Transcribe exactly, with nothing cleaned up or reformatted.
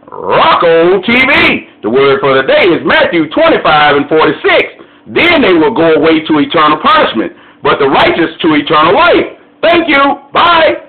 Rocko T V. The word for the day is Matthew twenty-five and forty-six. Then they will go away to eternal punishment, but the righteous to eternal life. Thank you. Bye.